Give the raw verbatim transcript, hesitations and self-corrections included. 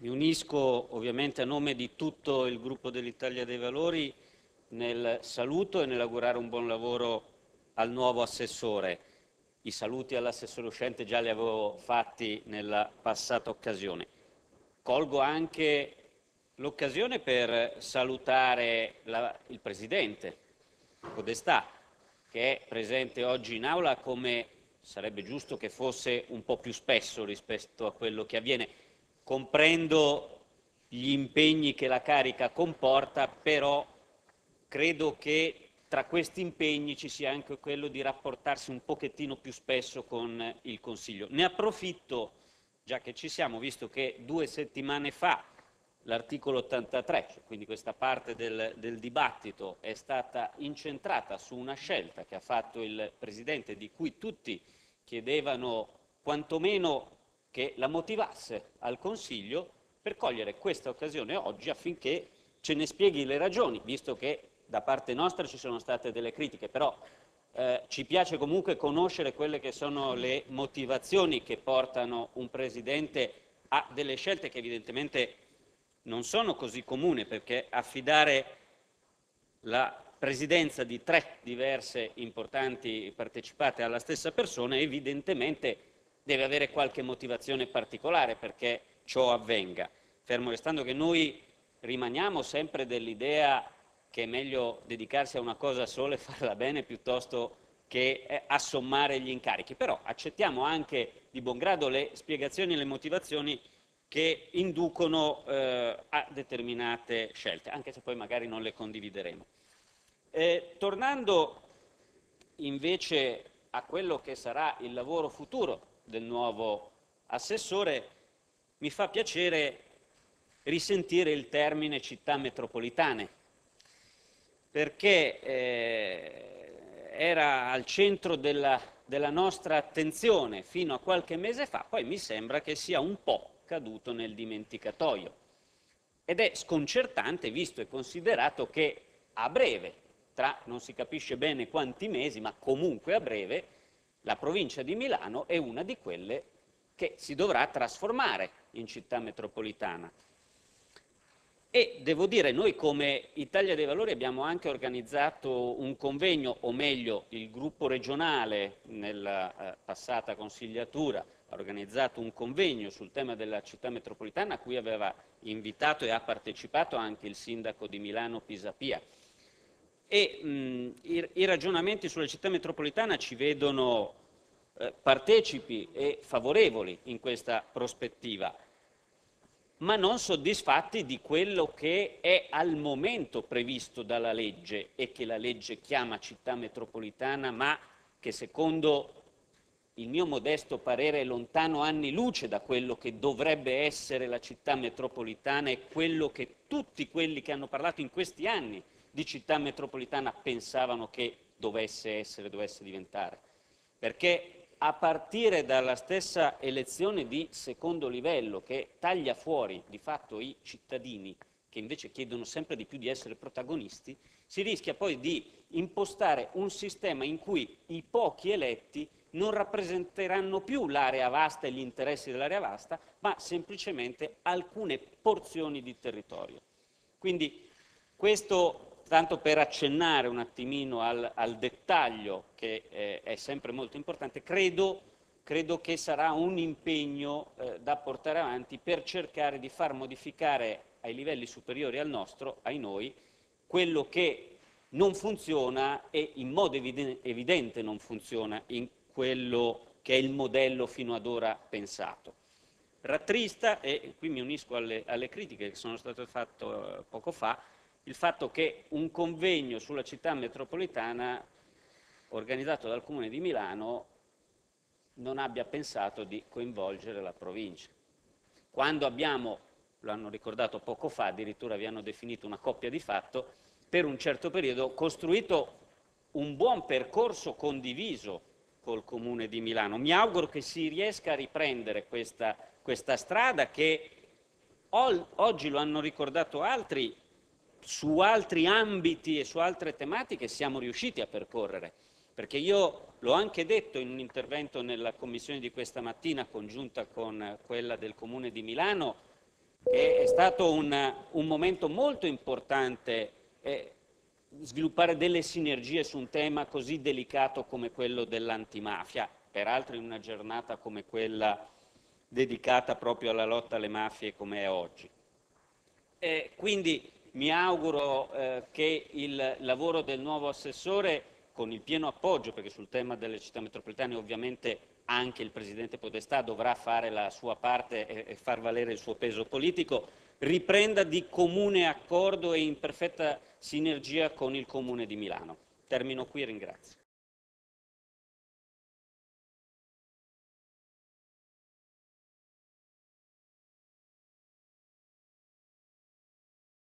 Mi unisco ovviamente a nome di tutto il gruppo dell'Italia dei Valori nel saluto e nell'augurare un buon lavoro al nuovo assessore. I saluti all'assessore uscente già li avevo fatti nella passata occasione. Colgo anche l'occasione per salutare la, il Presidente Podestà, che è presente oggi in aula come sarebbe giusto che fosse un po' più spesso rispetto a quello che avviene. Comprendo gli impegni che la carica comporta, però credo che tra questi impegni ci sia anche quello di rapportarsi un pochettino più spesso con il Consiglio. Ne approfitto, già che ci siamo, visto che due settimane fa l'articolo ottantatré, cioè quindi questa parte del, del dibattito, è stata incentrata su una scelta che ha fatto il Presidente, di cui tutti chiedevano quantomeno che la motivasse al Consiglio, per cogliere questa occasione oggi affinché ce ne spieghi le ragioni, visto che da parte nostra ci sono state delle critiche, però eh, ci piace comunque conoscere quelle che sono le motivazioni che portano un Presidente a delle scelte che evidentemente non sono così comuni, perché affidare la presidenza di tre diverse importanti partecipate alla stessa persona evidentemente deve avere qualche motivazione particolare perché ciò avvenga, fermo restando che noi rimaniamo sempre dell'idea che è meglio dedicarsi a una cosa sola e farla bene piuttosto che assommare gli incarichi, però accettiamo anche di buon grado le spiegazioni e le motivazioni che inducono eh, a determinate scelte, anche se poi magari non le condivideremo. Eh, tornando invece a quello che sarà il lavoro futuro del nuovo assessore, mi fa piacere risentire il termine città metropolitane, perché eh, era al centro della, della nostra attenzione fino a qualche mese fa, poi mi sembra che sia un po' caduto nel dimenticatoio. Ed è sconcertante visto e considerato che a breve, tra non si capisce bene quanti mesi, ma comunque a breve, la provincia di Milano è una di quelle che si dovrà trasformare in città metropolitana. E devo dire, noi come Italia dei Valori abbiamo anche organizzato un convegno, o meglio il gruppo regionale nella eh, passata consigliatura ha organizzato un convegno sul tema della città metropolitana a cui aveva invitato e ha partecipato anche il sindaco di Milano Pisapia. E mh, i, i ragionamenti sulla città metropolitana ci vedono eh, partecipi e favorevoli in questa prospettiva, ma non soddisfatti di quello che è al momento previsto dalla legge e che la legge chiama città metropolitana, ma che secondo il mio modesto parere è lontano anni luce da quello che dovrebbe essere la città metropolitana e quello che tutti quelli che hanno parlato in questi anni di città metropolitana pensavano che dovesse essere, dovesse diventare. Perché a partire dalla stessa elezione di secondo livello, che taglia fuori di fatto i cittadini, che invece chiedono sempre di più di essere protagonisti, si rischia poi di impostare un sistema in cui i pochi eletti non rappresenteranno più l'area vasta e gli interessi dell'area vasta, ma semplicemente alcune porzioni di territorio. Quindi questo tanto per accennare un attimino al, al dettaglio che eh, è sempre molto importante, credo, credo che sarà un impegno eh, da portare avanti per cercare di far modificare ai livelli superiori al nostro, ai noi, quello che non funziona e in modo evidente non funziona in quello che è il modello fino ad ora pensato. Rattrista, e qui mi unisco alle, alle critiche che sono state fatte eh, poco fa, il fatto che un convegno sulla città metropolitana organizzato dal Comune di Milano non abbia pensato di coinvolgere la provincia. Quando abbiamo, lo hanno ricordato poco fa, addirittura vi hanno definito una coppia di fatto, per un certo periodo costruito un buon percorso condiviso col Comune di Milano. Mi auguro che si riesca a riprendere questa, questa strada che oggi, lo hanno ricordato altri, su altri ambiti e su altre tematiche siamo riusciti a percorrere, perché io l'ho anche detto in un intervento nella commissione di questa mattina congiunta con quella del Comune di Milano, che è stato un, un momento molto importante eh, sviluppare delle sinergie su un tema così delicato come quello dell'antimafia, peraltro in una giornata come quella dedicata proprio alla lotta alle mafie come è oggi. Eh, quindi mi auguro eh, che il lavoro del nuovo assessore, con il pieno appoggio, perché sul tema delle città metropolitane ovviamente anche il Presidente Podestà dovrà fare la sua parte e, e far valere il suo peso politico, riprenda di comune accordo e in perfetta sinergia con il Comune di Milano. Termino qui e ringrazio.